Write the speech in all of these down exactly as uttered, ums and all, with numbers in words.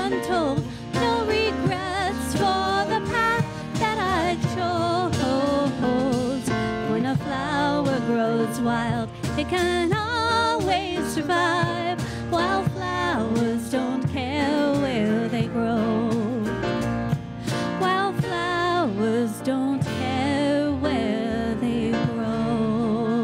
untold. No regrets for the path that I chose. When a flower grows wild, it can always survive, while flowers don't care where they grow. While flowers don't care where they grow.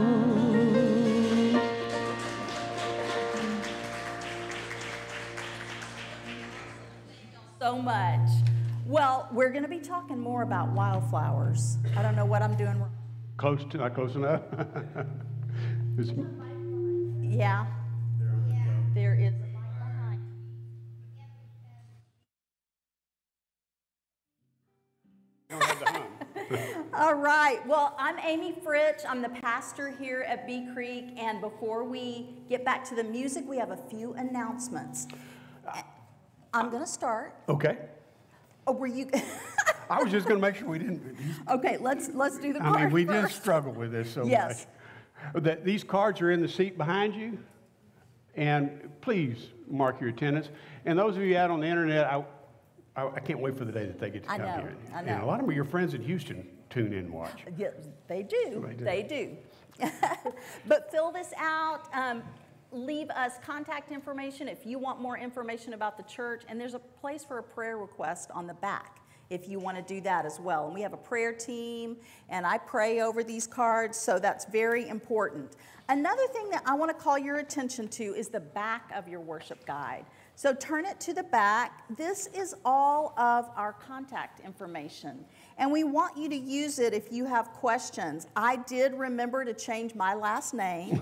So much. Well, we're going to be talking more about wildflowers. I don't know what I'm doing wrong. Close to, not close enough. It's- Yeah. There is a mic behind. You don't have to hum. All right. Well, I'm Amy Fritch. I'm the pastor here at Bee Creek. And before we get back to the music, we have a few announcements. I'm going to start. Okay. Oh, were you? I was just going to make sure we didn't. Okay, let's let's do the I card mean, we first. did struggle with this so Yes. much. That these cards are in the seat behind you, and please mark your attendance. And those of you out on the internet, I, I, I can't wait for the day that they get to I come know, here. I And know. a lot of your friends in Houston tune in and watch. Yes, they do. They do. They do. But fill this out. Um, leave us contact information if you want more information about the church. And there's a place for a prayer request on the back if you want to do that as well. And we have a prayer team, and I pray over these cards, so that's very important. Another thing that I want to call your attention to is the back of your worship guide. So turn it to the back. This is all of our contact information. And we want you to use it if you have questions. I did remember to change my last name.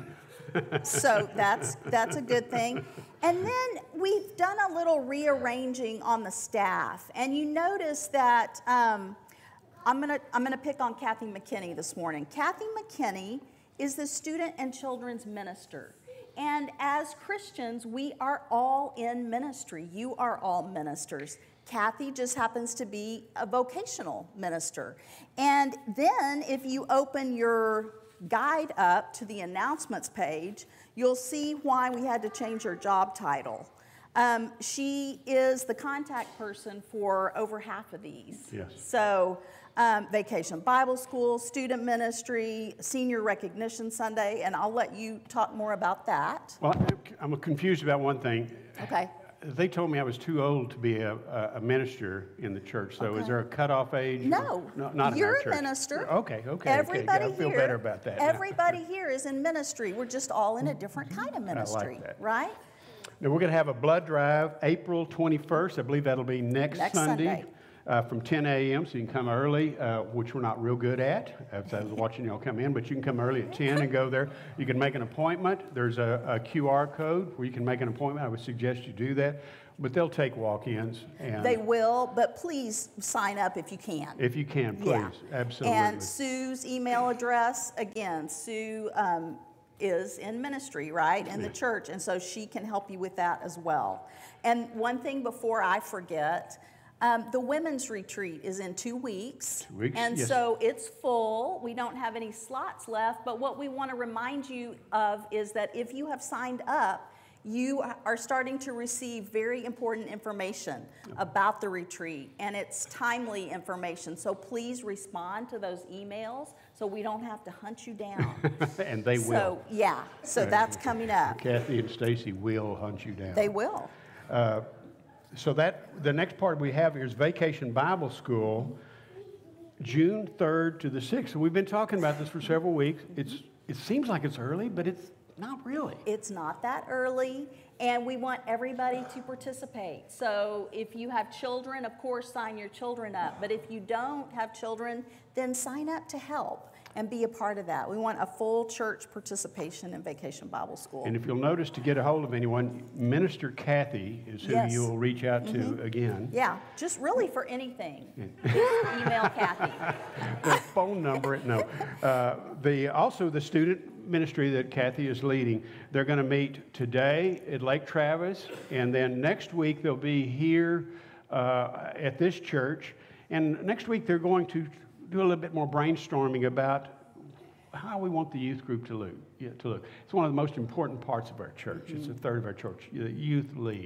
So that's that's a good thing. And then we've done a little rearranging on the staff. And you notice that um, I'm gonna I'm gonna pick on Kathy McKinney this morning. Kathy McKinney is the student and children's minister. And as Christians, we are all in ministry. You are all ministers. Kathy just happens to be a vocational minister. And then if you open your guide up to the announcements page, you'll see why we had to change her job title. Um, she is the contact person for over half of these. Yes. So um, Vacation Bible School, student ministry, Senior Recognition Sunday, and I'll let you talk more about that. Well, I'm confused about one thing. Okay. They told me I was too old to be a, a minister in the church. So Okay. is there a cutoff age? No, no not in you're our a church. minister. Okay, okay. Everybody okay. I feel here, better about that now. Everybody here is in ministry. We're just all in a different kind of ministry, that. right? Now, we're going to have a blood drive April twenty-first. I believe that'll be next, Next Sunday, Sunday. Uh, from ten a m So you can come early, uh, which we're not real good at, as I was watching y'all come in, but you can come early at ten and go there. You can make an appointment. There's a, a Q R code where you can make an appointment. I would suggest you do that. But they'll take walk-ins. And They will, but please sign up if you can. if you can, please. Yeah. Absolutely. And Sue's email address, again, Sue um, is in ministry, right, in the church, and so she can help you with that as well. And one thing before I forget, um, the women's retreat is in two weeks. Two weeks, And yes. so it's full. We don't have any slots left, but what we want to remind you of is that if you have signed up, you are starting to receive very important information about the retreat, and it's timely information. So please respond to those emails so we don't have to hunt you down. and they will. So, yeah, so that's coming up. Kathy and Stacy will hunt you down. They will. Uh, so that the next part we have here is Vacation Bible School, June third to the sixth. So we've been talking about this for several weeks. It's it seems like it's early, but it's not really. It's not that early, and we want everybody to participate. So if you have children, of course, sign your children up. But if you don't have children, then sign up to help and be a part of that. We want a full church participation in Vacation Bible School. And if you'll notice, to get a hold of anyone, Minister Kathy is who Yes. you'll reach out to Mhm. again. Yeah, just really for anything. Just email Kathy. The phone number, no. Uh, the, also, the student ministry that Kathy is leading, they're going to meet today at Lake Travis, and then next week they'll be here uh, at this church. And next week they're going to do a little bit more brainstorming about how we want the youth group to look. Yeah, to look. It's one of the most important parts of our church. Mm-hmm. It's a third of our church. The youth lead.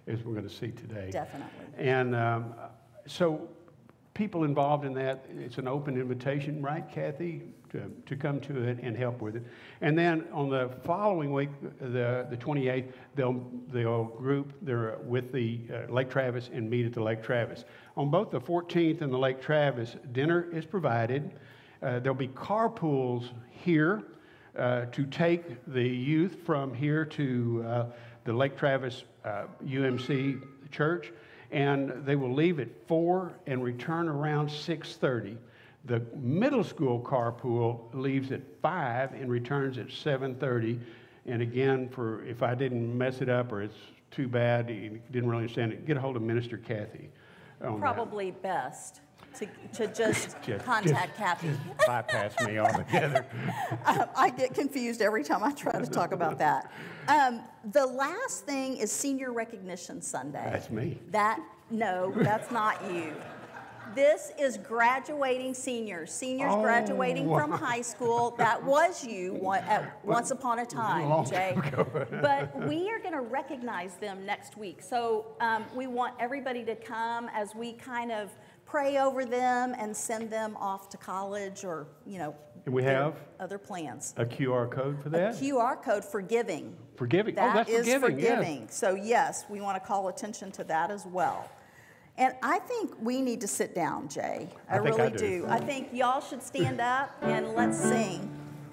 as we're going to see today. Definitely. And um, so people involved in that, it's an open invitation, right, Kathy, to, to come to it and help with it. And then on the following week, the, the twenty-eighth, they'll, they'll group they're with the uh, Lake Travis and meet at the Lake Travis. On both the fourteenth and the Lake Travis, dinner is provided. Uh, there'll be carpools here uh, to take the youth from here to uh, the Lake Travis uh, U M C church, and they will leave at four and return around six thirty. The middle school carpool leaves at five and returns at seven thirty. And again, for if I didn't mess it up or it's too bad, you didn't really understand it, get a hold of Minister Kathy on Probably best to, to just, Just- contact just- Kathy. that. Bypass me altogether. Um, I get confused every time I try to talk about that. Um, the last thing is Senior Recognition Sunday. That's me. That, no, that's not you. This is graduating seniors, seniors Oh, graduating from wow. high school. That was you one, at, once upon a time, long Jay. time ago. But we are going to recognize them next week. So um, we want everybody to come as we kind of pray over them and send them off to college or, you know, And we their have other plans. a Q R code for that? Q R code for giving. For giving. Oh, That that's is for for giving, yes. giving. So yes, we want to call attention to that as well. And I think we need to sit down, Jay. I, I think really I do. do. I think y'all should stand up and let's sing.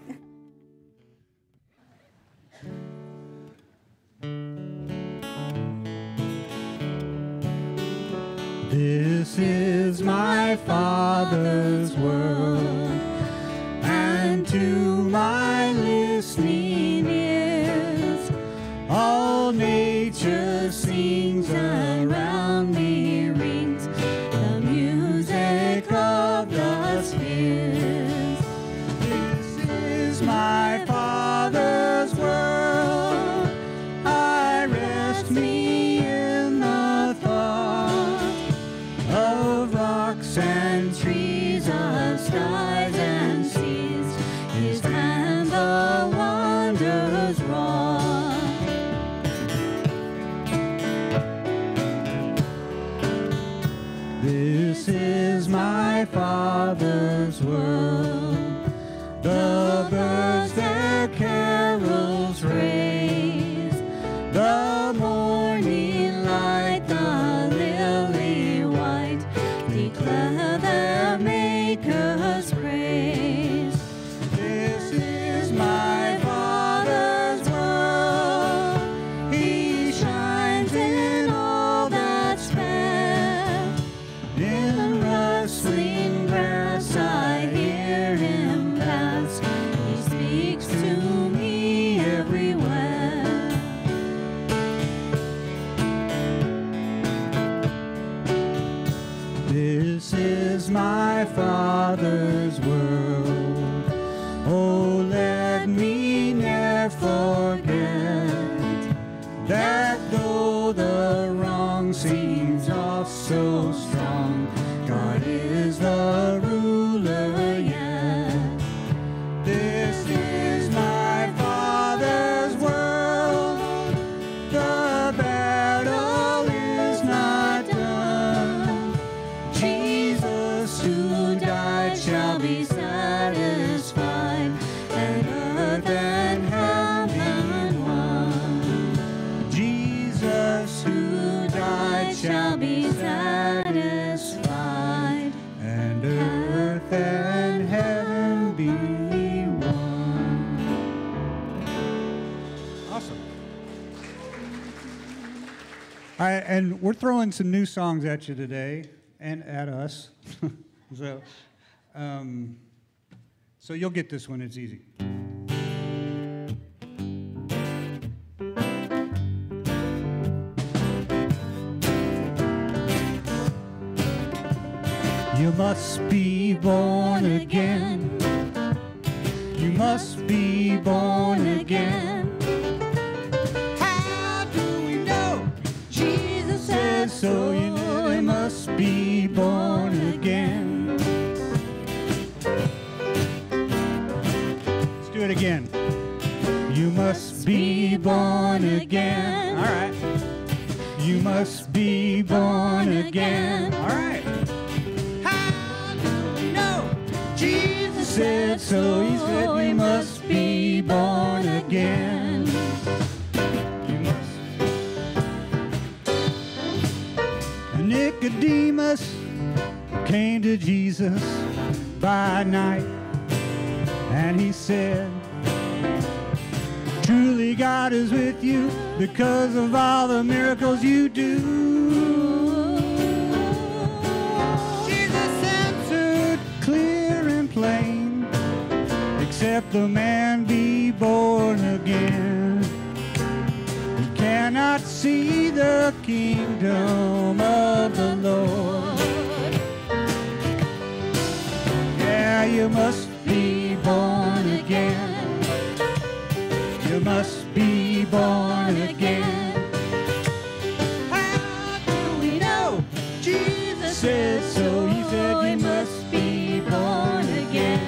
This is my Father's world, and to my listening ears, all nature sings around me, rings the music of the spheres. This is my Father's world, I rest me in the thought of rocks and trees, of skies and seas, his hand the wonders wrought. This is my Father's world, the birds their carols raise, the morning light, the lily white, declare their Maker's praise. This is my Father's world, he shines in all that's fair. In the rustling grass I hear him pass, he speaks to me everywhere. This is my Father's world. Oh, let me ne'er forget that though the wrong seems oft so strong, God is the ruler yet. This is my Father's world. The battle is not done. Jesus who died shall be satisfied, and earth and heaven won. Jesus who died shall be satisfied, and earth and heaven be one. Awesome. All right, and we're throwing some new songs at you today, and at us. so, um, so you'll get this one. It's easy. You must be born again. You must be born again. How do we know? Jesus says so. You know you must be born again. Let's do it again. You must be born again. All right. You must be born again. All right. How do we know? Jesus said so. He said you must be born again. You must. Nicodemus came to Jesus by night, and he said, truly God is with you because of all the miracles you do. Jesus answered clear and plain, except the man be born again, he cannot see the kingdom of the Lord. Yeah, you must be born again. You must be born again. How do we know? Jesus said so. He said you must be born again.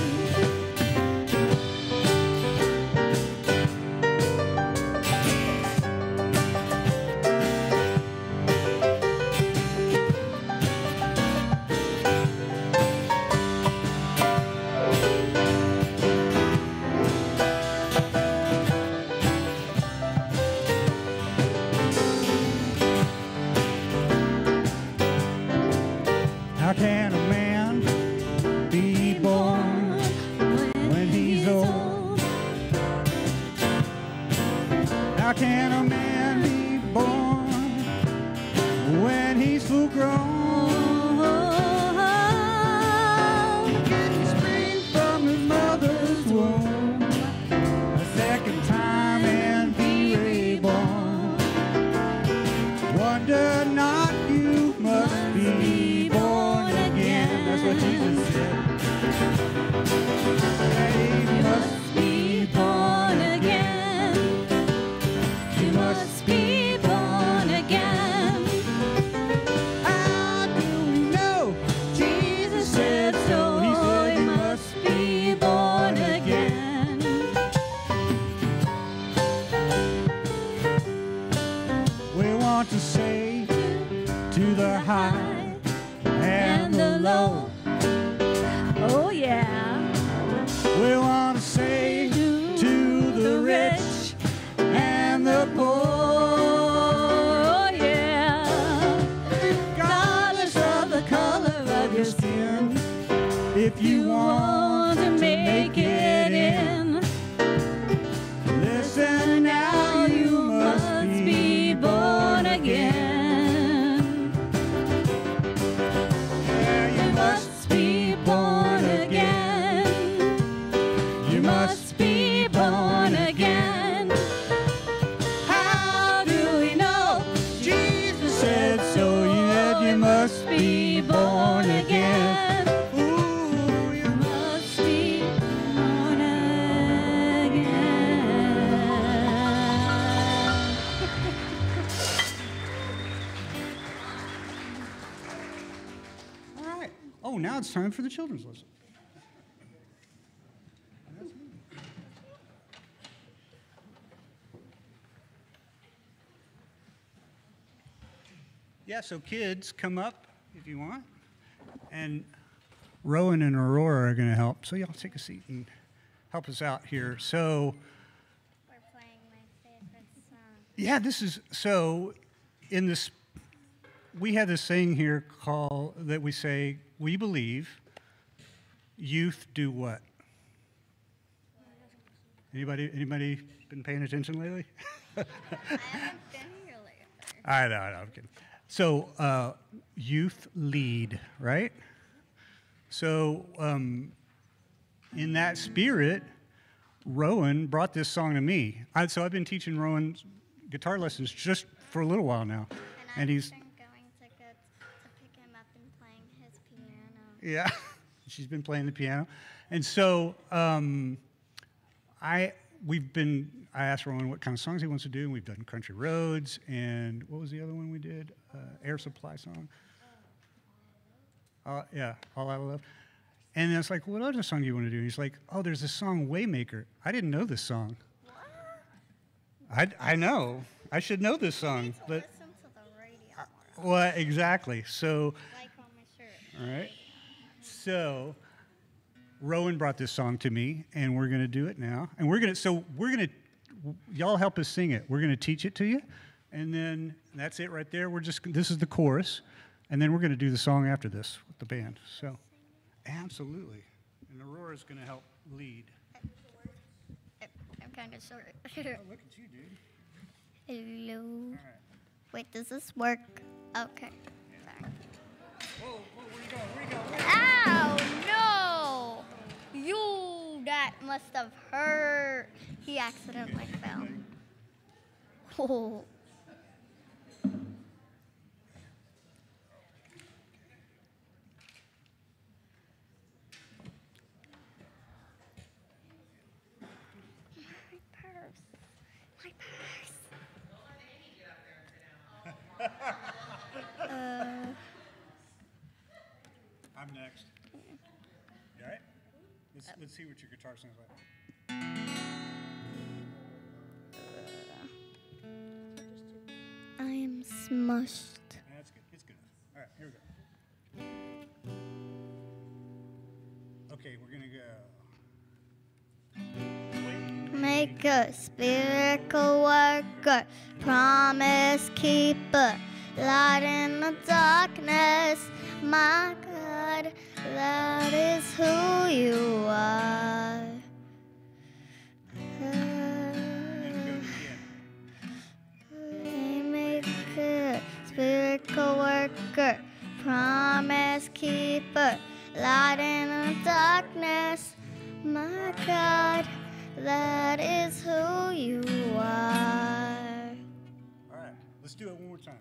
How can a man be born when he's old? How can a man be born when he's full grown? Can he spring from his mother's womb a second time and be reborn? Wonder not, you must be born again. That's what Jesus said. You must be born again. You must be born again. How do we know? Jesus said so. He said you must be born again. We want to say to the high and the low. Oh yeah. We want to say to the rich and the poor. Oh yeah. Regardless of the color of your skin, if you want to make it in, listen now, you must be born again. Yeah, you must be born again. You must be born again. How do we know? Jesus said so. You said you must be born again. Ooh, you Must be born again. All right. Oh, now it's time for the children's lesson. Yeah, so kids, come up if you want. And Rowan and Aurora are going to help. So y'all take a seat and help us out here. So, We're playing my favorite song. yeah, this is, so in this, we have this thing here called, that we say, we believe youth do what? Anybody, anybody been paying attention lately? I haven't been here lately. I know, I know, I'm kidding. So, uh, youth lead, right? So, um, in that spirit, Rowan brought this song to me. I, so I've been teaching Rowan guitar lessons just for a little while now, And, and I've he's been going to go to pick him up and playing his piano. yeah, she's been playing the piano, and so um, I we've been. I asked Rowan what kind of songs he wants to do, and we've done Country Roads, and what was the other one we did? Uh, Air Supply song. Uh, yeah, All Out of Love. And I was like, what other song do you want to do? And he's like, oh, there's this song, Waymaker. I didn't know this song. I, I know. I should know this song. To But listen to the Well, exactly. So, Like on my shirt. all right. So, Rowan brought this song to me, and we're going to do it now. And we're going to, so we're going to, y'all help us sing it. We're going to teach it to you, and then that's it right there. We're just, this is the chorus, and then we're going to do the song after this with the band. So, absolutely. And Aurora's going to help lead. I'm kind of short. Oh, look at you, dude. Hello. All right. Wait, does this work? Okay. Sorry. Whoa, whoa, where you going? Where you going? Where you Ow! No! You! That must have hurt. He accidentally fell. Oh. My purse. My purse. uh, I'm next. You all right? Let's, let's see what your guitar sounds like. I am smushed. That's good. It's good. All right, here we go. Okay, we're going to go. Make a spiritual worker, promise keeper, light in the darkness. My God, that is who you are. Waymaker, spiritual worker, promise keeper, light in the darkness. My God, that is who you are. All right, let's do it one more time.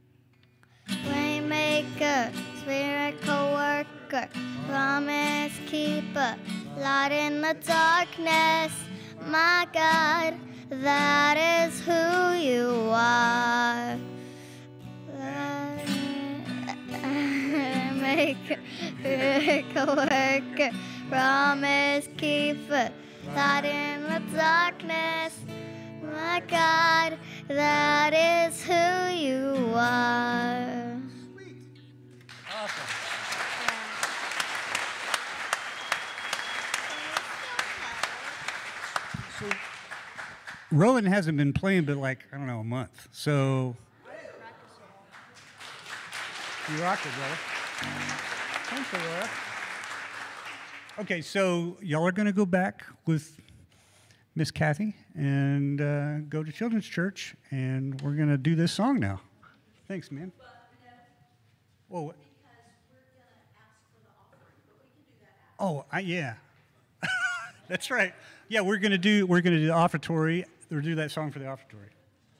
Waymaker, spiritual worker, promise keeper, light in the darkness. My God, that is who you are. Waymaker, spiritual worker, promise keeper, light in the darkness. My God, that is who you are. Awesome. So, Rowan hasn't been playing but like, I don't know, a month. So, you rocked it, brother. Thanks, Aurora. Okay, so y'all are going to go back with Miss Kathy and uh, go to Children's Church, and we're going to do this song now. Thanks, man. Whoa. What? Oh, I, yeah. That's right. Yeah, we're going to do we're going to do the offertory. We'll do that song for the offertory.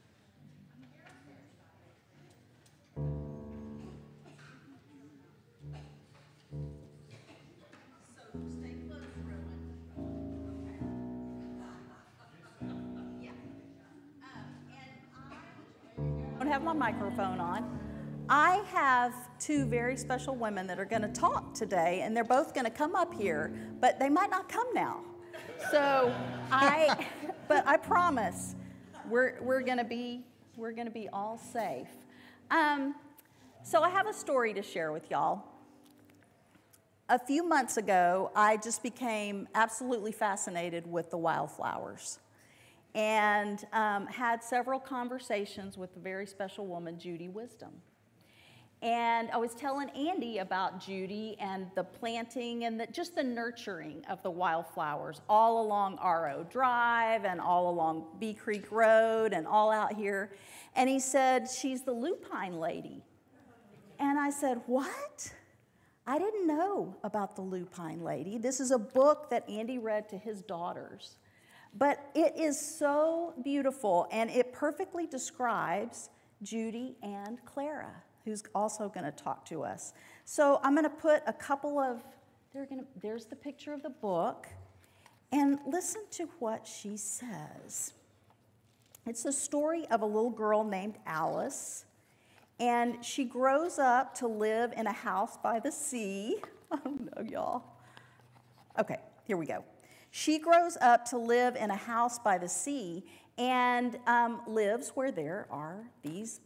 I don't have my microphone on. I have two very special women that are going to talk today, and they're both going to come up here, but they might not come now. So I, but I promise, we're we're going to be we're going to be all safe. Um, so I have a story to share with y'all. A few months ago, I just became absolutely fascinated with the wildflowers, and um, had several conversations with a very special woman, Judy Wisdom. And I was telling Andy about Judy and the planting and the, just the nurturing of the wildflowers all along R O Drive and all along Bee Creek Road and all out here. And he said, she's the lupine lady. And I said, what? I didn't know about the lupine lady. This is a book that Andy read to his daughters. But it is so beautiful, and it perfectly describes Judy and Clara, who's also going to talk to us. So I'm going to put a couple of, they're gonna, there's the picture of the book, and listen to what she says. It's the story of a little girl named Alice, and she grows up to live in a house by the sea. I don't know, y'all. Okay, here we go. She grows up to live in a house by the sea and um, lives where there are these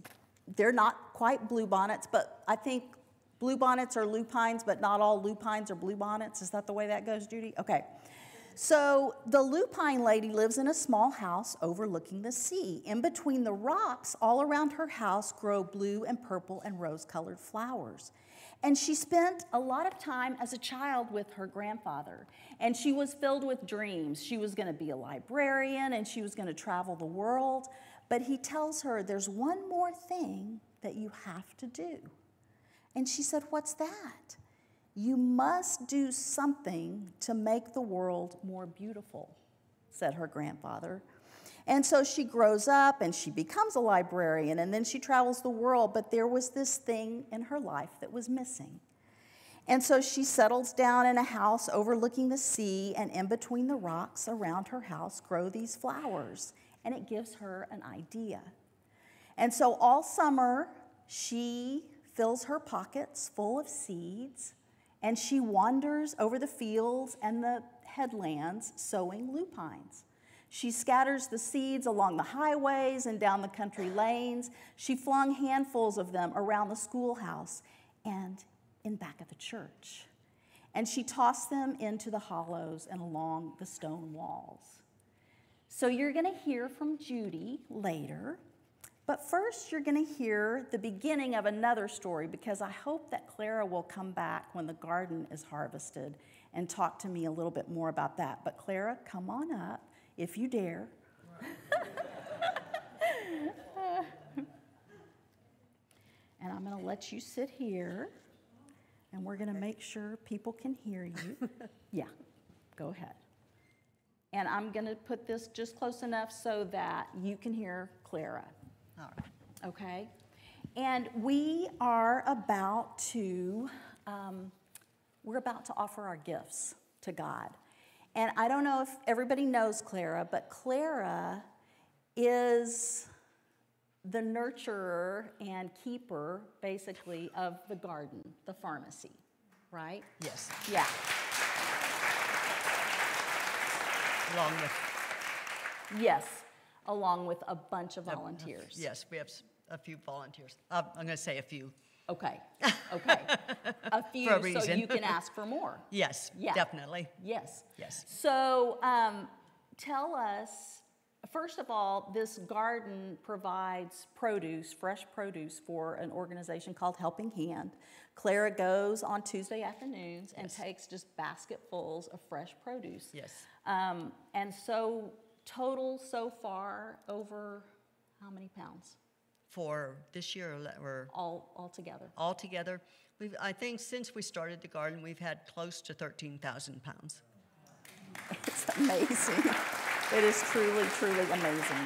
they're not quite bluebonnets, but I think bluebonnets are lupines, but not all lupines are bluebonnets. Is that the way that goes, Judy? Okay. So the lupine lady lives in a small house overlooking the sea. In between the rocks, all around her house, grow blue and purple and rose-colored flowers. And she spent a lot of time as a child with her grandfather. And she was filled with dreams. She was going to be a librarian, and she was going to travel the world. But he tells her, there's one more thing that you have to do. And she said, what's that? You must do something to make the world more beautiful, said her grandfather. And so she grows up and she becomes a librarian, and then she travels the world, but there was this thing in her life that was missing. And so she settles down in a house overlooking the sea, and in between the rocks around her house grow these flowers, and it gives her an idea. And so all summer, she fills her pockets full of seeds, and she wanders over the fields and the headlands sowing lupines. She scatters the seeds along the highways and down the country lanes. She flung handfuls of them around the schoolhouse and in back of the church. And she tossed them into the hollows and along the stone walls. So you're going to hear from Judy later. But first, you're going to hear the beginning of another story, because I hope that Clara will come back when the garden is harvested and talk to me a little bit more about that. But Clara, come on up, if you dare. And I'm going to let you sit here, and we're going to make sure people can hear you. Yeah, go ahead. And I'm going to put this just close enough so that you can hear Clara. All right. Okay? And we are about to, um, we're about to offer our gifts to God. And I don't know if everybody knows Clara, but Clara is the nurturer and keeper, basically, of the garden, the pharmacy, right? Yes. Yeah. Along with. Yes, along with a bunch of volunteers. Yes, we have s- a few volunteers. Uh, I'm going to say a few. Okay, okay. A few, For a so reason. you can ask for more. Yes, Yeah. definitely. Yes. Yes. So um, tell us, first of all, this garden provides produce, fresh produce, for an organization called Helping Hand. Clara goes on Tuesday afternoons and Yes. takes just basketfuls of fresh produce. Yes. Um, and so total so far over how many pounds? For this year, le- we're All, all together. all together. We've, I think since we started the garden, we've had close to thirteen thousand pounds. It's amazing. It is truly, truly amazing.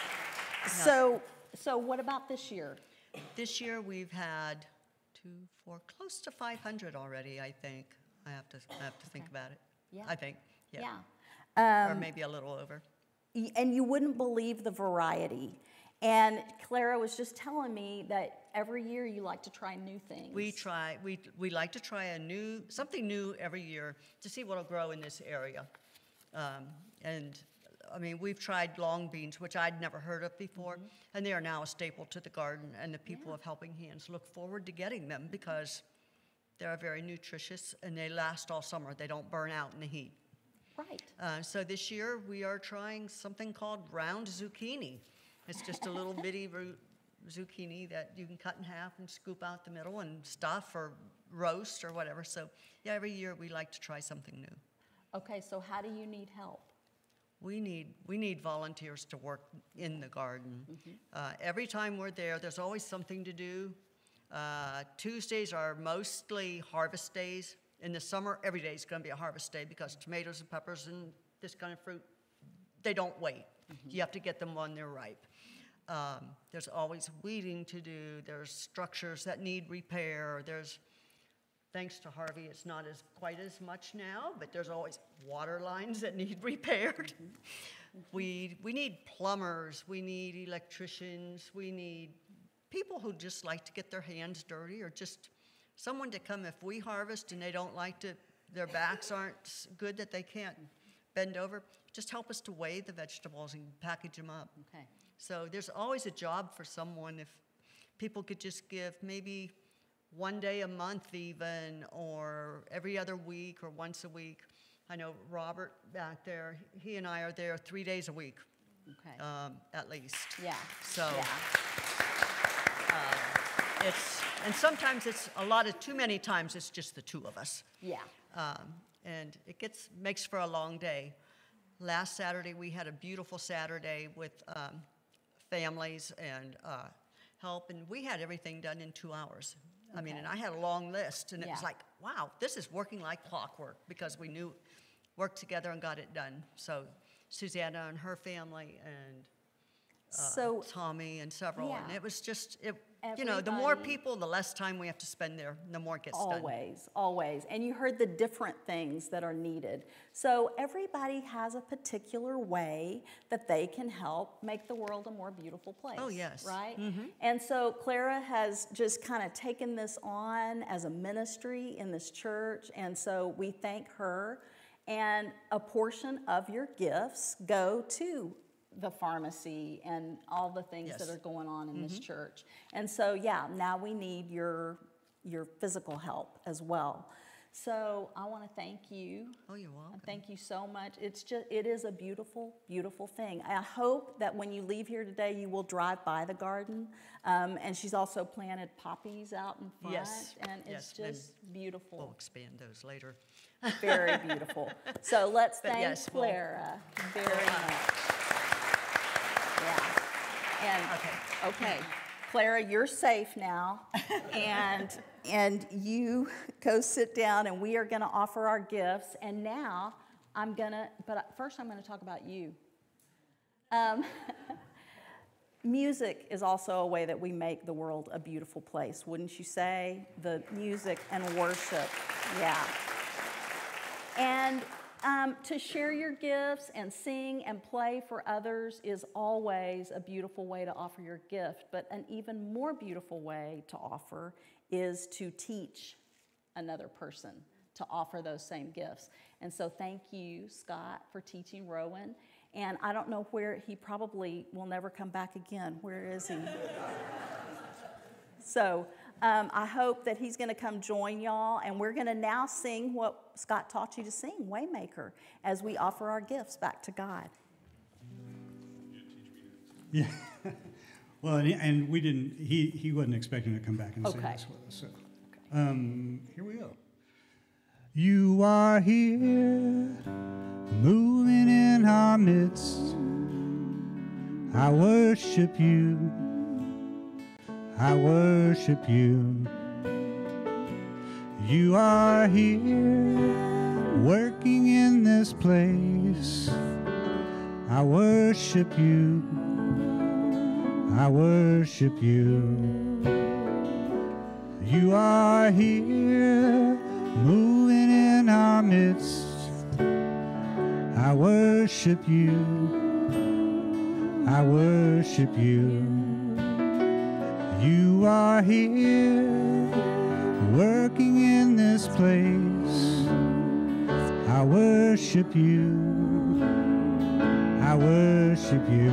So, so what about this year? This year, we've had two, four, close to five hundred already, I think. I have to, I have to think about it. Yeah. I think, yeah. Yeah. Or Um, maybe a little over. y- and you wouldn't believe the variety. And Clara was just telling me that every year you like to try new things. We try, we, we like to try a new, something new every year to see what will grow in this area. Um, and, I mean, we've tried long beans, which I'd never heard of before, and they are now a staple to the garden, and the people of Helping Hands look forward to getting them because they're very nutritious and they last all summer. They don't burn out in the heat. Right. Uh, so this year, we are trying something called round zucchini. It's just a little bitty ru- zucchini that you can cut in half and scoop out the middle and stuff or roast or whatever. So yeah, every year we like to try something new. Okay, so how do you need help? We need, we need volunteers to work in the garden. Uh, every time we're there, there's always something to do. Uh, Tuesdays are mostly harvest days. In the summer, every day is going to be a harvest day because tomatoes and peppers and this kind of fruit, they don't wait. You have to get them when they're ripe. Um, there's always weeding to do. There's structures that need repair. There's, thanks to Harvey, it's not as quite as much now, but there's always water lines that need repaired. We, we need plumbers. We need electricians. We need people who just like to get their hands dirty, or just someone to come if we harvest and they don't like to, their backs aren't s- good that they can't bend over, just help us to weigh the vegetables and package them up. Okay. So there's always a job for someone if people could just give maybe one day a month even, or every other week, or once a week. I know Robert back there, he and I are there three days a week, Okay. um, at least. Yeah. So Yeah. uh, it's, and sometimes it's a lot of, too many times it's just the two of us. Yeah. Um, and it gets, makes for a long day. Last Saturday, we had a beautiful Saturday with um, families and uh, help, and we had everything done in two hours. I mean, and I had a long list, and it was Yeah. like, wow, this is working like clockwork, because we knew, worked together and got it done. So Susanna and her family, and uh, So, Tommy and several, and Yeah. it was just, it, you know, the more Everybody- people, the less time we have to spend there, the more it gets done. always, always. And you heard the different things that are needed. So everybody has a particular way that they can help make the world a more beautiful place. Oh, yes. Right? And so Clara has just kind of taken this on as a ministry in this church. And so we thank her. And a portion of your gifts go to the pharmacy and all the things Yes. that are going on in this church. And so, yeah, now we need your your physical help as well. So I want to thank you. Oh, you're welcome. Thank you so much. It's just, it is a beautiful, beautiful thing. I hope that when you leave here today, you will drive by the garden. Um, and she's also planted poppies out in front. Yes, And it's yes, and just beautiful. We'll expand those later. Very beautiful. So let's But thank yes, we'll- Clara very much. Yeah. And Okay. okay, Clara, you're safe now, and and you go sit down, and we are going to offer our gifts. And now I'm gonna, but first I'm going to talk about you. Um, music is also a way that we make the world a beautiful place, wouldn't you say? The music and worship, yeah. And um, to share your gifts and sing and play for others is always a beautiful way to offer your gift. But an even more beautiful way to offer is to teach another person to offer those same gifts. And so thank you, Scott, for teaching Rowan. And I don't know where, he probably will never come back again. Where is he? So um, I hope that he's going to come join y'all, and we're going to now sing what Scott taught you to sing, Waymaker, as we offer our gifts back to God. Yeah. Well, and, and we didn't, he, he wasn't expecting to come back and sing Okay. this with us. So um, here we go. You are here, moving in our midst. I worship you. I worship you. You are here, working in this place. I worship you. I worship you. You are here, moving in our midst. I worship you. I worship you. You are here, working in this place. I worship you. I worship you.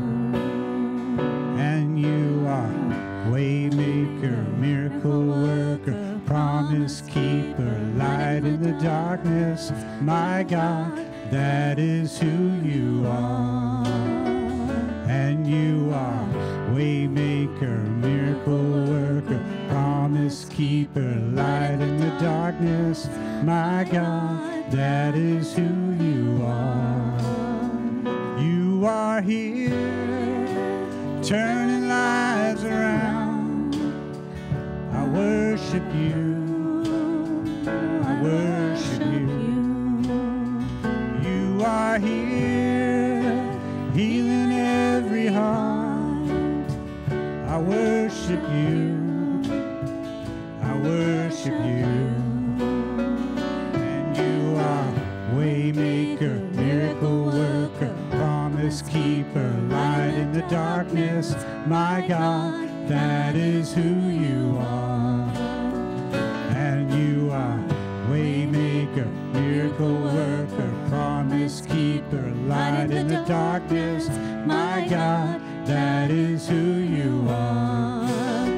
And you are waymaker, miracle worker, promise keeper, light in the darkness. My God, that is who you are. And you are waymaker, miracle worker, promise keeper, light in the darkness. My God, that is who you are. You are here, turning lives around. I worship you. I worship you. You are here, healing every heart. I worship you. I worship you. And you are waymaker, miracle worker, promise keeper, light in the darkness. My God, that is who you are. And you are waymaker, miracle worker, promise keeper, light in the darkness. My God, that is who you are.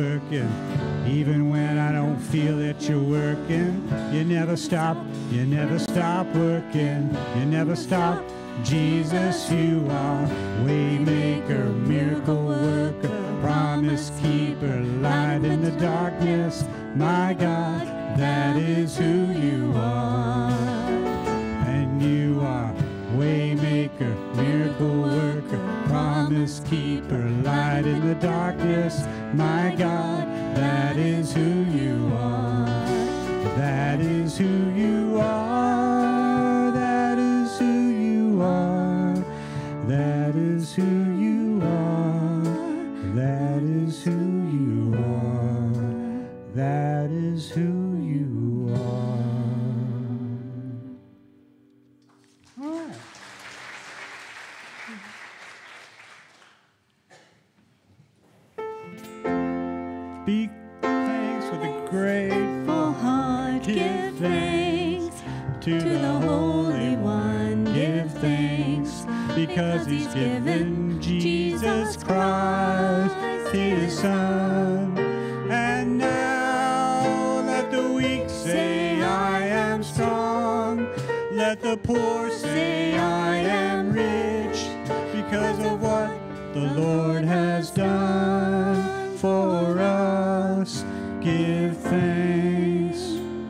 working. Even when I don't feel that you're working, you never stop, you never stop working, you never stop. Jesus, you are waymaker, miracle worker, promise keeper, light in the darkness. My God, that is who you are. And you are waymaker, miracle worker, promise keeper, light in the darkness. My God, that is who you are. That is who you are. That is who you are. That is who you are. That is who you are. That is who you are. All right. Speak thanks with a grateful heart. Give thanks to the Holy One. Give thanks because He's given Jesus Christ, His Son. And now let the weak say, I am strong. Let the poor say, I am rich, because of what the Lord has done for us. Give thanks.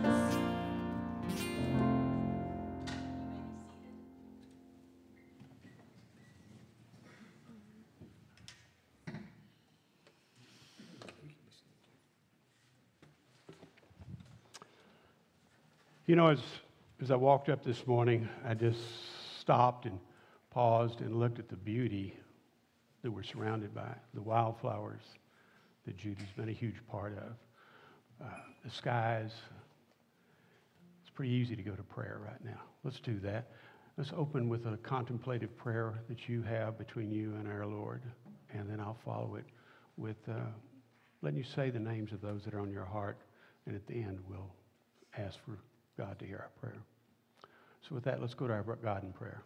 You know, as, as I walked up this morning, I just stopped and paused and looked at the beauty that we're surrounded by, the wildflowers that Judy's been a huge part of, uh, the skies. It's pretty easy to go to prayer right now. Let's do that. Let's open with a contemplative prayer that you have between you and our Lord, and then I'll follow it with uh, letting you say the names of those that are on your heart, and at the end we'll ask for God to hear our prayer. So with that, let's go to our God in prayer.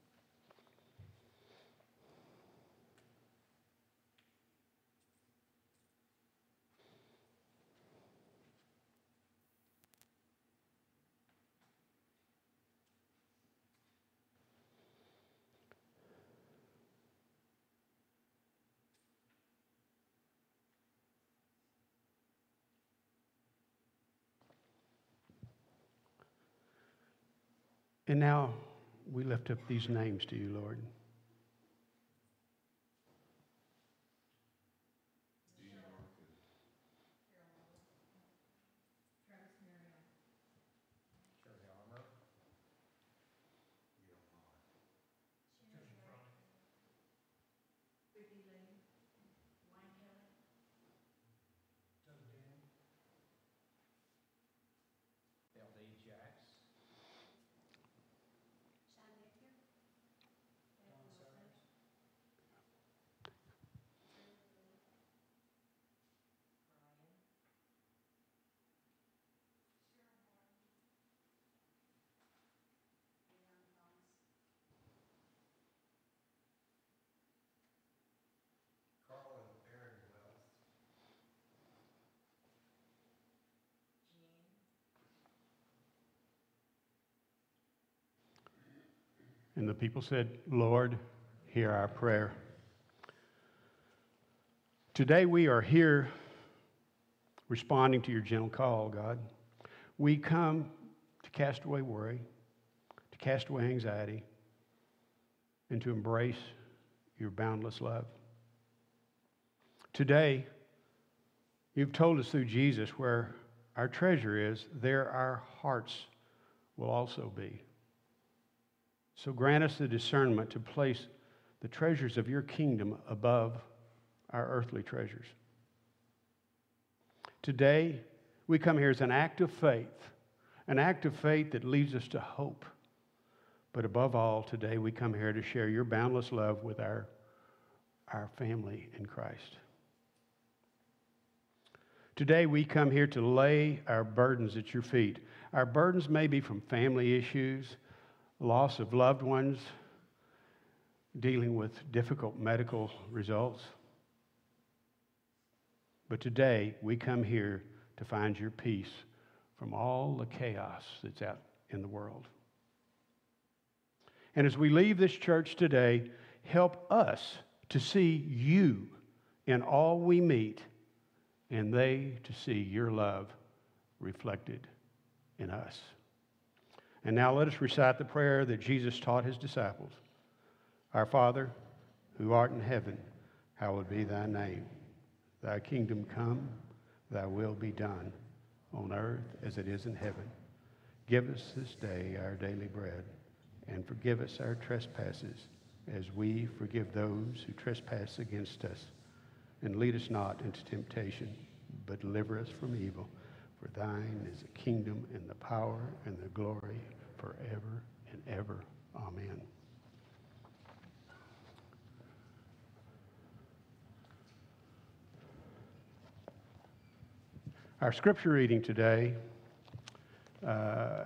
And now we lift up these names to you, Lord. And the people said, Lord, hear our prayer. Today we are here responding to your gentle call, God. We come to cast away worry, to cast away anxiety, and to embrace your boundless love. Today, you've told us through Jesus where our treasure is, there our hearts will also be. So grant us the discernment to place the treasures of your kingdom above our earthly treasures. Today, we come here as an act of faith, an act of faith that leads us to hope. But above all, today we come here to share your boundless love with our, our family in Christ. Today we come here to lay our burdens at your feet. Our burdens may be from family issues, loss of loved ones, dealing with difficult medical results. But today, we come here to find your peace from all the chaos that's out in the world. And as we leave this church today, help us to see you in all we meet, and they to see your love reflected in us. And now let us recite the prayer that Jesus taught his disciples. Our Father, who art in heaven, hallowed be thy name. Thy kingdom come, thy will be done, on earth as it is in heaven. Give us this day our daily bread, and forgive us our trespasses, as we forgive those who trespass against us. And lead us not into temptation, but deliver us from evil. For thine is the kingdom and the power and the glory forever and ever. Amen. Our scripture reading today uh,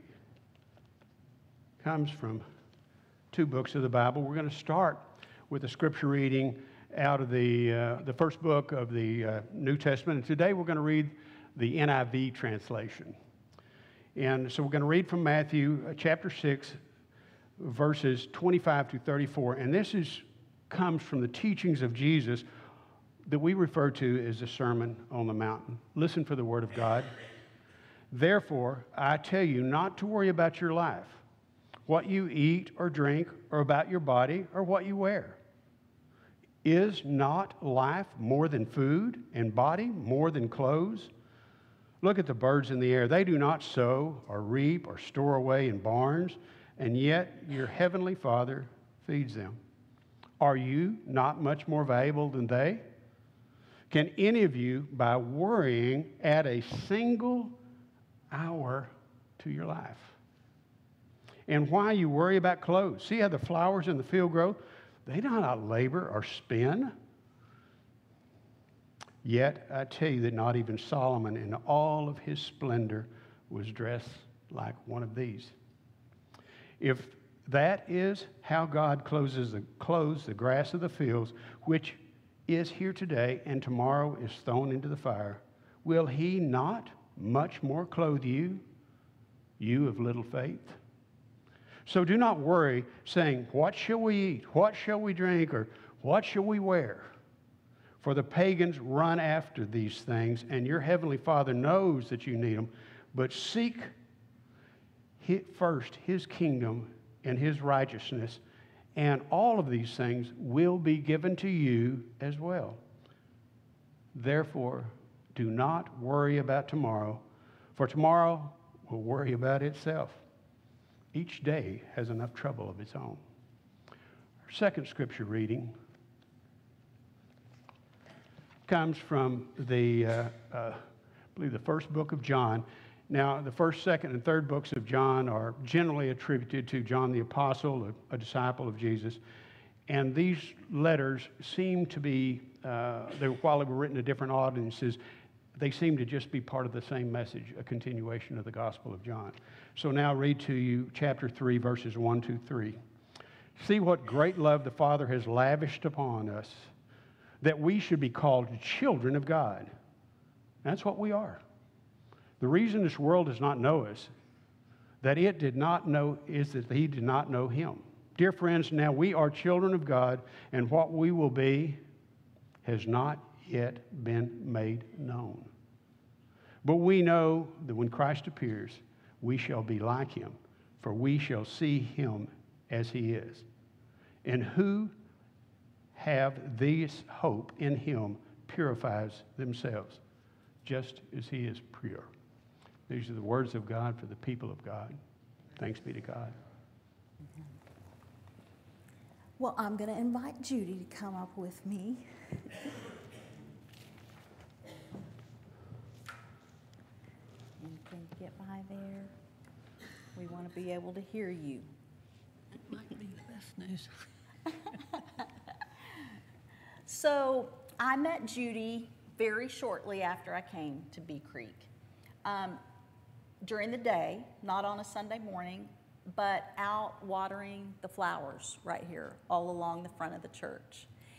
comes from two books of the Bible. We're going to start with a scripture reading out of the, uh, the first book of the uh, New Testament. And today we're going to read the N I V translation. And so we're going to read from Matthew uh, chapter six, verses twenty-five to thirty-four. And this is, comes from the teachings of Jesus that we refer to as the Sermon on the Mountain. Listen for the word of God. Therefore, I tell you not to worry about your life, what you eat or drink, or about your body, or what you wear. Is not life more than food, and body more than clothes? Look at the birds in the air. They do not sow or reap or store away in barns, and yet your heavenly Father feeds them. Are you not much more valuable than they? Can any of you, by worrying, add a single hour to your life? And why you worry about clothes? See how the flowers in the field grow? They do not labor or spin. Yet I tell you that not even Solomon in all of his splendor was dressed like one of these. If that is how God clothes the, clothes the grass of the fields, which is here today and tomorrow is thrown into the fire, will he not much more clothe you, you of little faith? So do not worry, saying, what shall we eat? What shall we drink? Or what shall we wear? For the pagans run after these things, and your heavenly Father knows that you need them. But seek first his kingdom and his righteousness, and all of these things will be given to you as well. Therefore, do not worry about tomorrow, for tomorrow will worry about itself. Each day has enough trouble of its own. Our second scripture reading comes from the, uh, uh, I believe, the first book of John. Now, the first, second, and third books of John are generally attributed to John the Apostle, a, a disciple of Jesus. And these letters seem to be, uh, they, while they were written to different audiences, they seem to just be part of the same message, a continuation of the Gospel of John. So now I'll read to you chapter three, verses one to three. See what great love the Father has lavished upon us, that we should be called children of God. That's what we are. The reason this world does not know us, that it did not know, is that he did not know him. Dear friends, now we are children of God, and what we will be has not yet been made known. But we know that when Christ appears, we shall be like him, for we shall see him as he is. And who have this hope in him purifies themselves, just as he is pure. These are the words of God for the people of God. Thanks be to God. Well, I'm going to invite Judy to come up with me. You can get by there. We want to be able to hear you. It might be the best news. So I met Judy very shortly after I came to Bee Creek. Um, during the day, not on a Sunday morning, but out watering the flowers right here all along the front of the church.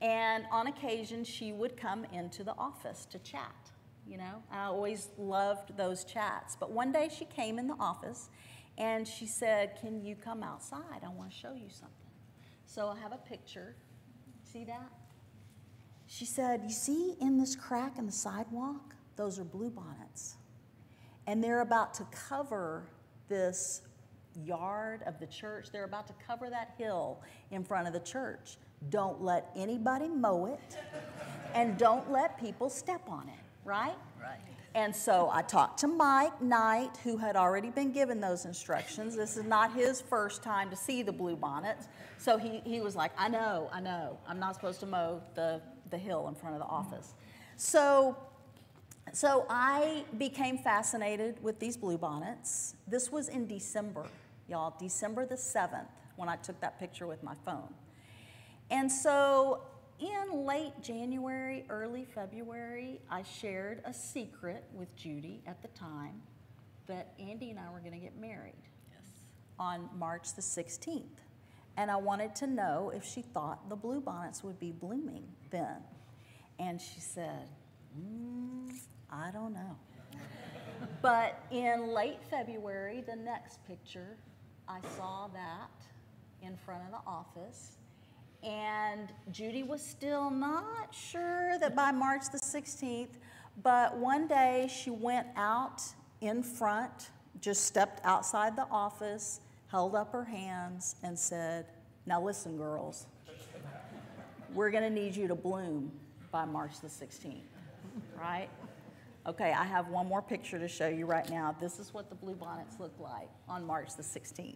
And on occasion, she would come into the office to chat. You know, I always loved those chats. But one day she came in the office and she said, "Can you come outside? I want to show you something." So I have a picture. See that? She said, "You see in this crack in the sidewalk? Those are bluebonnets. And they're about to cover this yard of the church. They're about to cover that hill in front of the church. Don't let anybody mow it, and don't let people step on it." Right? Right. And so I talked to Mike Knight, who had already been given those instructions. This is not his first time to see the bluebonnets. So he, he was like, I know, I know. I'm not supposed to mow the, the hill in front of the office. So, so I became fascinated with these bluebonnets. This was in December, y'all, December the seventh, when I took that picture with my phone. And so in late January, early February, I shared a secret with Judy at the time that Andy and I were going to get married. Yes. On March the sixteenth. And I wanted to know if she thought the bluebonnets would be blooming then. And she said, mm, I don't know. But in late February, the next picture, I saw that in front of the office. And Judy was still not sure that by March the sixteenth, but one day she went out in front, just stepped outside the office, held up her hands and said, "Now listen, girls, we're gonna need you to bloom by March the sixteenth, right?" Okay, I have one more picture to show you right now. This is what the bluebonnets look like on March the sixteenth.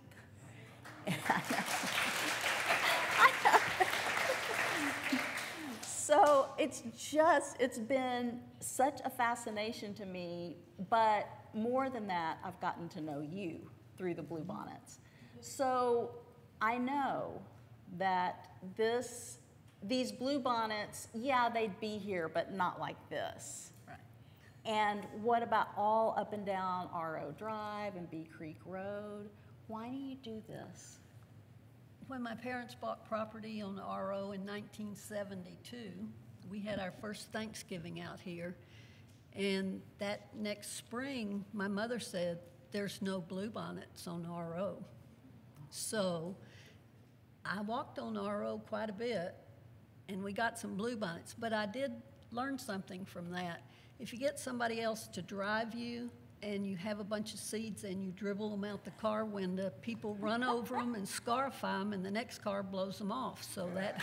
So it's just, it's been such a fascination to me, but more than that, I've gotten to know you through the bluebonnets. So I know that this, these bluebonnets, yeah, they'd be here, but not like this. Right. And what about all up and down R O Drive and Bee Creek Road? Why do you do this? When my parents bought property on R O in nineteen seventy-two, we had our first Thanksgiving out here. And that next spring, my mother said, "There's no bluebonnets on R O." So I walked on R O quite a bit, and we got some bluebonnets. But I did learn something from that. If you get somebody else to drive you, and you have a bunch of seeds and you dribble them out the car window, people run over them and scarify them, and the next car blows them off. So that,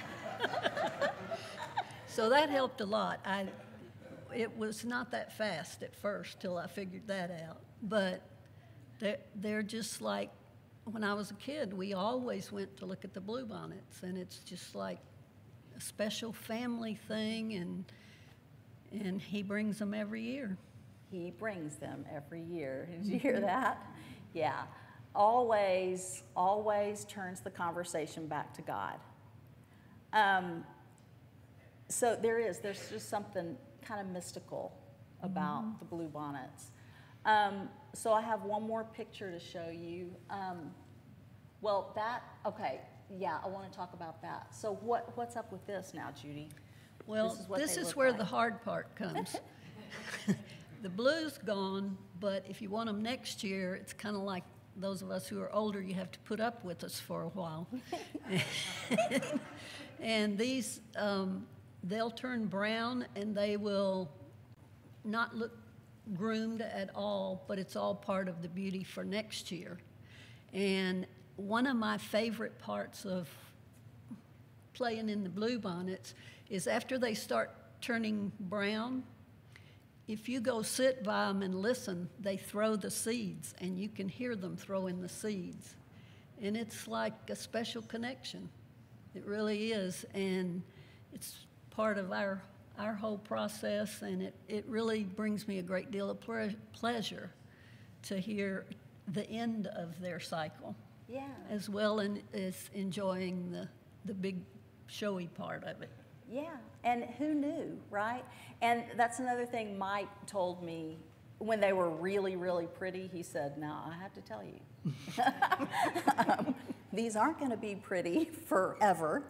so that helped a lot. I, it was not that fast at first till I figured that out. But they're, they're just like, when I was a kid, we always went to look at the bluebonnets, and it's just like a special family thing, and and he brings them every year. He brings them every year. Did you hear that? Yeah. Always, always turns the conversation back to God. Um, so there is, there's just something kind of mystical about mm-hmm. the bluebonnets. Um, so I have one more picture to show you. Um, well, that, okay, yeah, I want to talk about that. So what, what's up with this now, Judy? Well, this is, what this is look where like. the hard part comes. The blue's gone, but if you want them next year, it's kind of like those of us who are older, you have to put up with us for a while. And these, um, they'll turn brown and they will not look groomed at all, but it's all part of the beauty for next year. And one of my favorite parts of playing in the bluebonnets is after they start turning brown, if you go sit by them and listen, they throw the seeds, and you can hear them throwing the seeds. And it's like a special connection. It really is, and it's part of our, our whole process, and it, it really brings me a great deal of ple- pleasure to hear the end of their cycle. Yeah. As well in, as enjoying the, the big showy part of it. Yeah, and who knew, right? And that's another thing Mike told me when they were really, really pretty. He said, "Now, I have to tell you, um, these aren't going to be pretty forever."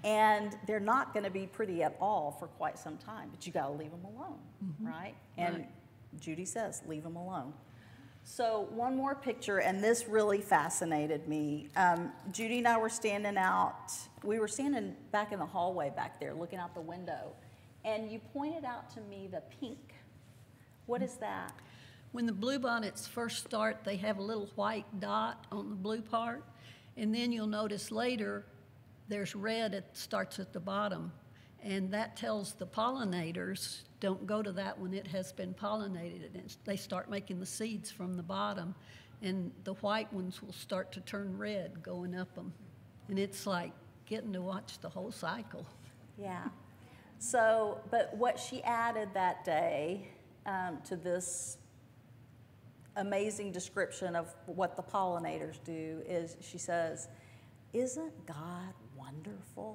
And they're not going to be pretty at all for quite some time, but you got to leave them alone, mm-hmm. right? And right. Judy says, leave them alone. So one more picture, and this really fascinated me. Um, Judy and I were standing out, we were standing back in the hallway back there looking out the window, and you pointed out to me the pink. What is that? When the bluebonnets first start, they have a little white dot on the blue part, and then you'll notice later there's red that starts at the bottom, and that tells the pollinators, don't go to that when it has been pollinated, and they start making the seeds from the bottom, and the white ones will start to turn red going up them, and it's like getting to watch the whole cycle. Yeah. So, but what she added that day um, to this amazing description of what the pollinators do is she says, isn't God wonderful?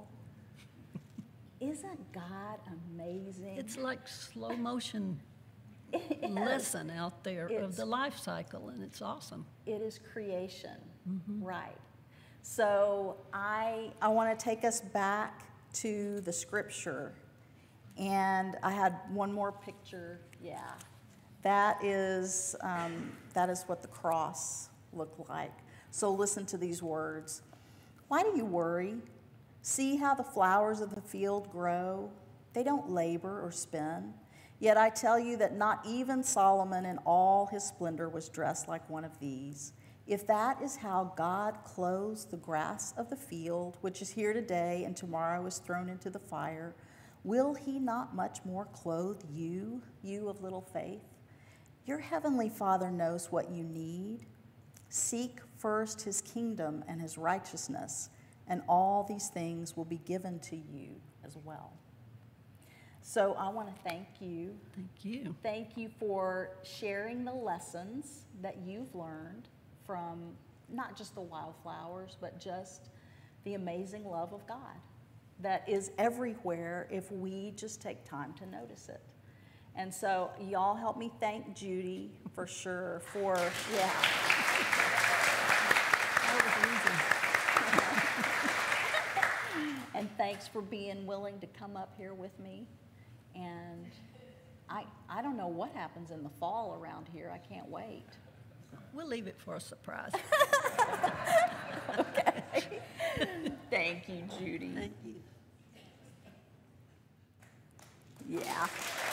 Isn't God amazing? It's like slow motion lesson out there It's- of the life cycle, and it's awesome. It is creation, right? So I I want to take us back to the scripture, and I had one more picture. Yeah, that is um, that is what the cross looked like. So listen to these words. Why do you worry? See how the flowers of the field grow? They don't labor or spin. Yet I tell you that not even Solomon in all his splendor was dressed like one of these. If that is how God clothes the grass of the field, which is here today and tomorrow is thrown into the fire, will he not much more clothe you, you of little faith? Your heavenly Father knows what you need. Seek first his kingdom and his righteousness, and all these things will be given to you as well. So I want to thank you. Thank you. Thank you for sharing the lessons that you've learned from not just the wildflowers, but just the amazing love of God that is everywhere if we just take time to notice it. And so y'all help me thank Judy for sure for, yeah. And thanks for being willing to come up here with me. And I, I don't know what happens in the fall around here. I can't wait. We'll leave it for a surprise. Okay. Thank you, Judy. Thank you. Yeah.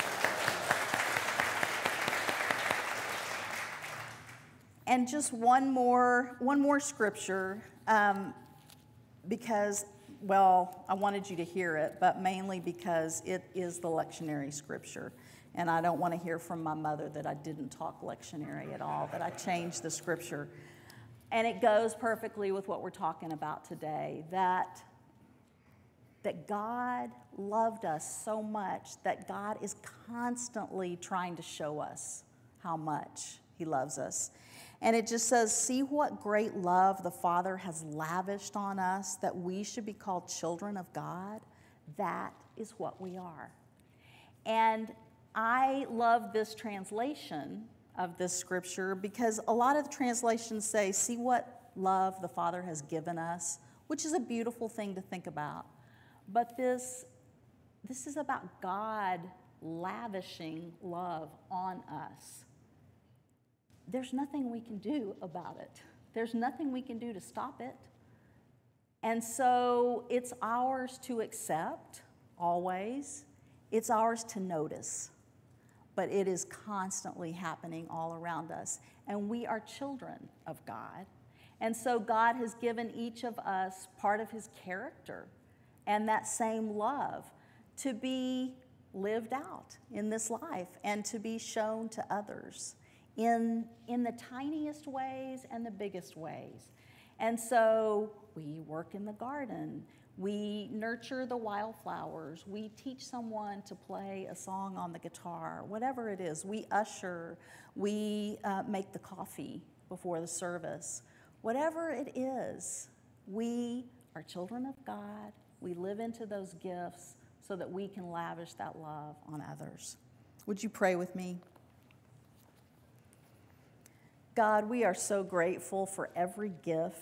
And just one more, one more scripture, um, because, well, I wanted you to hear it, but mainly because it is the lectionary scripture. And I don't want to hear from my mother that I didn't talk lectionary at all, that I changed the scripture. And it goes perfectly with what we're talking about today, that, that God loved us so much that God is constantly trying to show us how much he loves us. And it just says, see what great love the Father has lavished on us, that we should be called children of God. That is what we are. And I love this translation of this scripture because a lot of the translations say, see what love the Father has given us, which is a beautiful thing to think about. But this, this is about God lavishing love on us. There's nothing we can do about it. There's nothing we can do to stop it. And so it's ours to accept, always. It's ours to notice. But it is constantly happening all around us. And we are children of God. And so God has given each of us part of his character and that same love to be lived out in this life and to be shown to others in, in the tiniest ways and the biggest ways. And so we work in the garden. We nurture the wildflowers. We teach someone to play a song on the guitar, whatever it is. We usher. We uh, make the coffee before the service. Whatever it is, we are children of God. We live into those gifts so that we can lavish that love on others. Would you pray with me? God, we are so grateful for every gift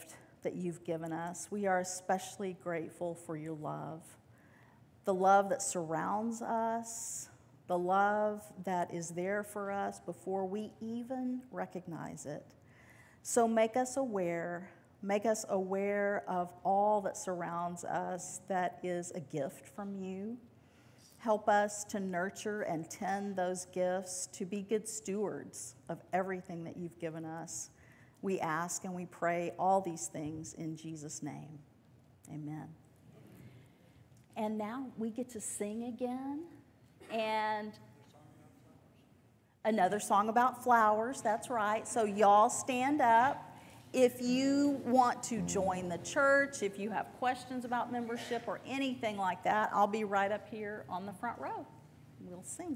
that you've given us. We are especially grateful for your love, the love that surrounds us, the love that is there for us before we even recognize it. So make us aware, make us aware of all that surrounds us that is a gift from you. Help us to nurture and tend those gifts, to be good stewards of everything that you've given us. We ask and we pray all these things in Jesus' name. Amen. And now we get to sing again. And another song about flowers, that's right. So y'all stand up. If you want to join the church, if you have questions about membership or anything like that, I'll be right up here on the front row. We'll sing.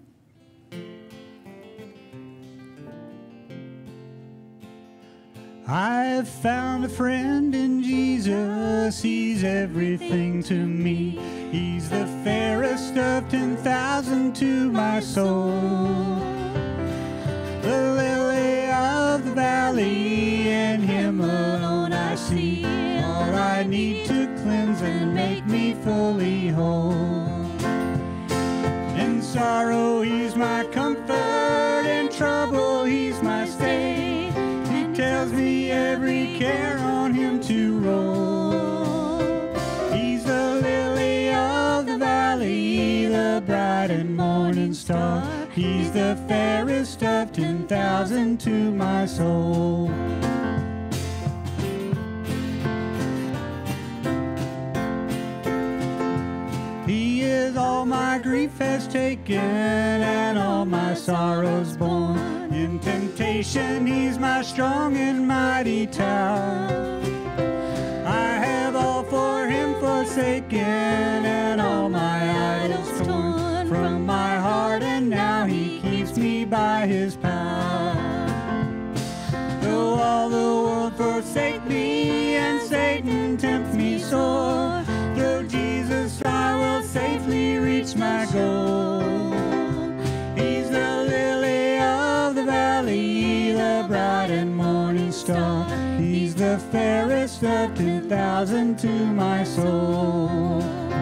I've found a friend in Jesus, he's everything to me. He's the fairest of ten thousand to my soul. The lily of the valley, and him alone I see. All I need to cleanse and make me fully whole. In sorrow he's my comfort, in trouble he's my stay. Tells me every care on him to roll. He's the lily of the valley, the bright and morning star. He's the fairest of ten thousand to my soul. He is all my grief has taken and all my sorrows borne. In temptation, he's my strong and mighty tower. I have all for him forsaken, and all my idols torn from my heart, and now he keeps me by his power. Though all the world forsake me, and Satan tempt me sore, through Jesus I will safely reach my goal. He's the lily of the valley, the bright and morning star. He's the fairest of ten thousand to my soul.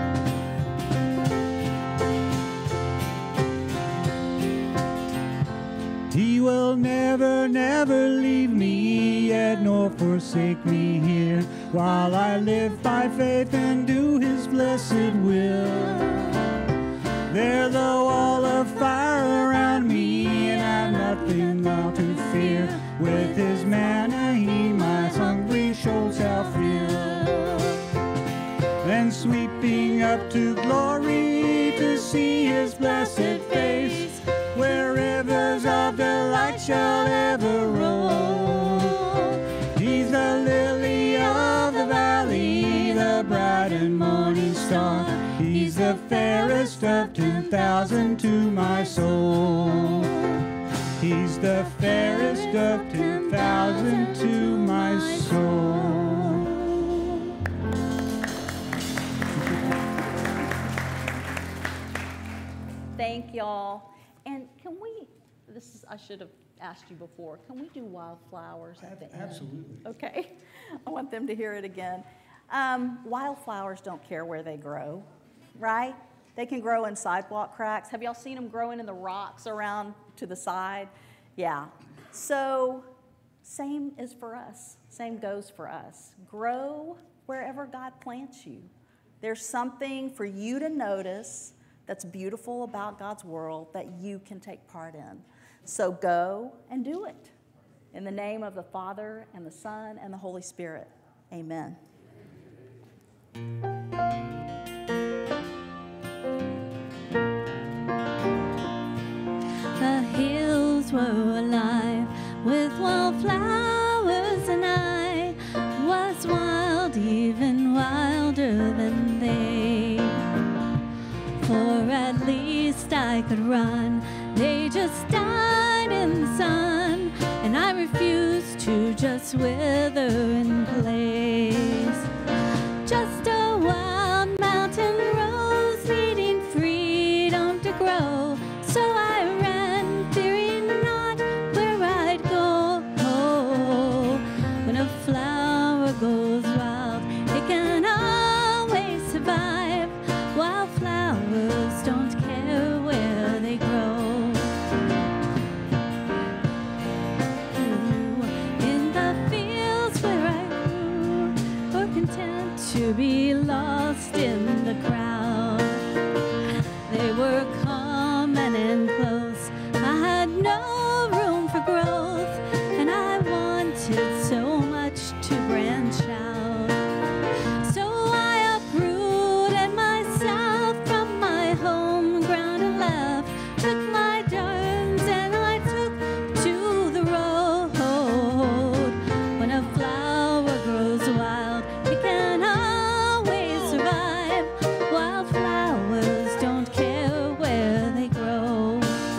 He will never, never leave me yet, nor forsake me here, while I live by faith and do his blessed will. There's a wall of fire around me, and I've nothing now to fear. With his manna he my hungry soul shall fill. Then sweeping up to glory to see his blessed face, where rivers of delight shall ever roll. He's the lily of the valley, the bright and morning star. He's the fairest of ten thousand to my soul. He's the fairest of ten thousand to my soul. Thank y'all. And can we, this is, I should have asked you before, can we do wildflowers at the end? Absolutely. Okay. I want them to hear it again. Um, wildflowers don't care where they grow, right? They can grow in sidewalk cracks. Have y'all seen them growing in the rocks around to the side? Yeah. So same is for us. Same goes for us. Grow wherever God plants you. There's something for you to notice that's beautiful about God's world that you can take part in. So go and do it. In the name of the Father and the Son and the Holy Spirit. Amen. The hills were alive with wildflowers, and I was wild, even wilder than they. For at least I could run. They just died in the sun, and I refused to just wither in place. Just a wild mountain rose needing freedom to grow. So I ran, fearing not where I'd go. Oh, when a flower goes wild, be lost in the crowd. They were common and close. I had no room for growth, and I wanted so much to branch out. So I uprooted myself from my home ground and left, took my turns and I took to the road. When a flower grows wild, it can always survive. Wildflowers don't care where they grow.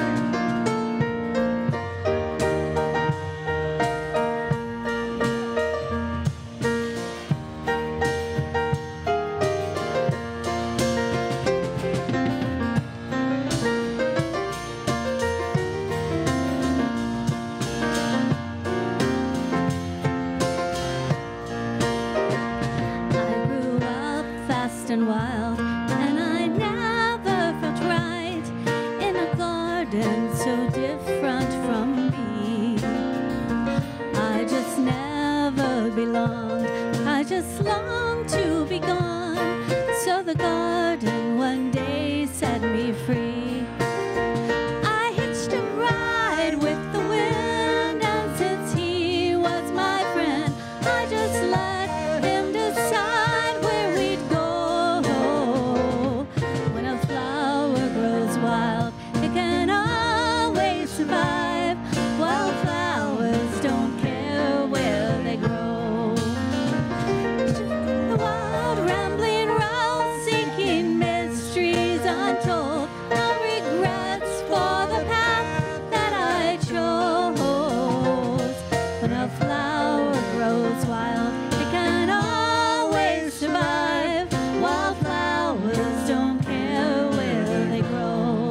I grew up fast and wild, and I never felt right in a garden so different from me. I just never belonged, I just longed to be gone. So the garden one day set me free. I hitched a ride with the wind, and since he was my friend, I just let him decide where we'd go. When a flower grows wild, it can always survive. Wildflowers don't care where they grow. The wild rambling road, seeking mysteries untold. No regrets for the path that I chose. When a flower grows wild, it can always survive. Wildflowers don't care where they grow.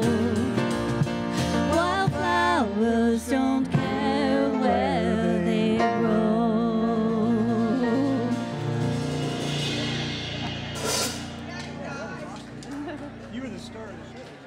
Wildflowers don't care where they grow. You were the star of the show.